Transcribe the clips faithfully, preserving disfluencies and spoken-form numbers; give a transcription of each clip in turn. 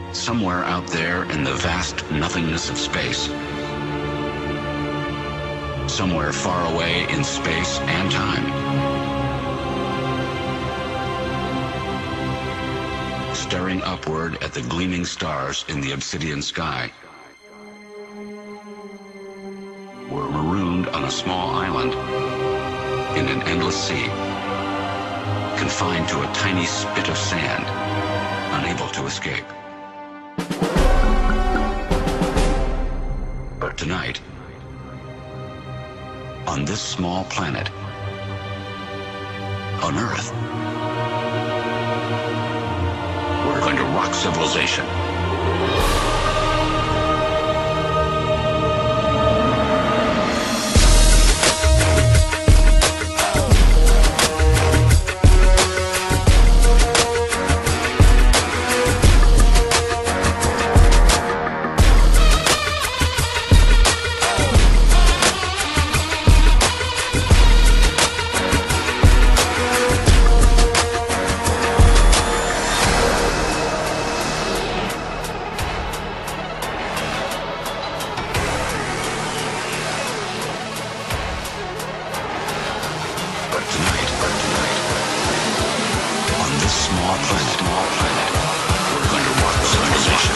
Somewhere out there in the vast nothingness of space, somewhere far away in space and time, staring upward at the gleaming stars in the obsidian sky, were marooned on a small island in an endless sea, confined to a tiny spit of sand, unable to escape. But tonight, on this small planet, on Earth, we're going to rock civilization. Small planet, small planet. We're going to rock civilization.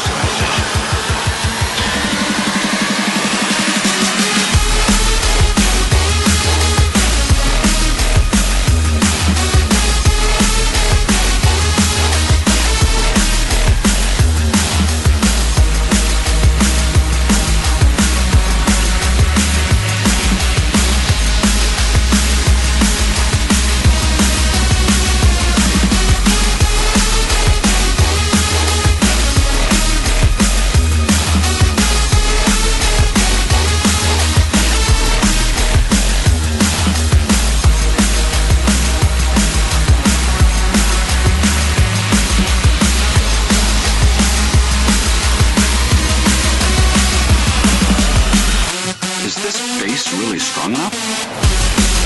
Is this base really strong enough?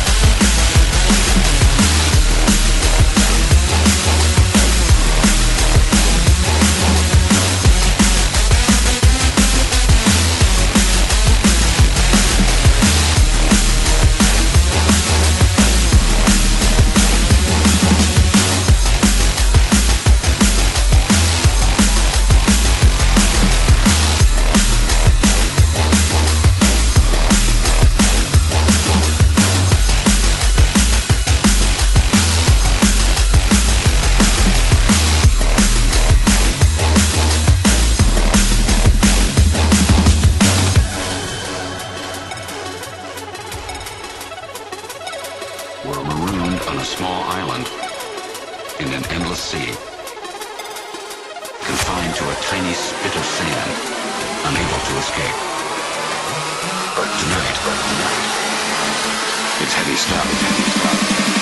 We're marooned on a small island in an endless sea, confined to a tiny spit of sand, unable to escape. But tonight, but tonight, it's heavy stuff, heavy stuff.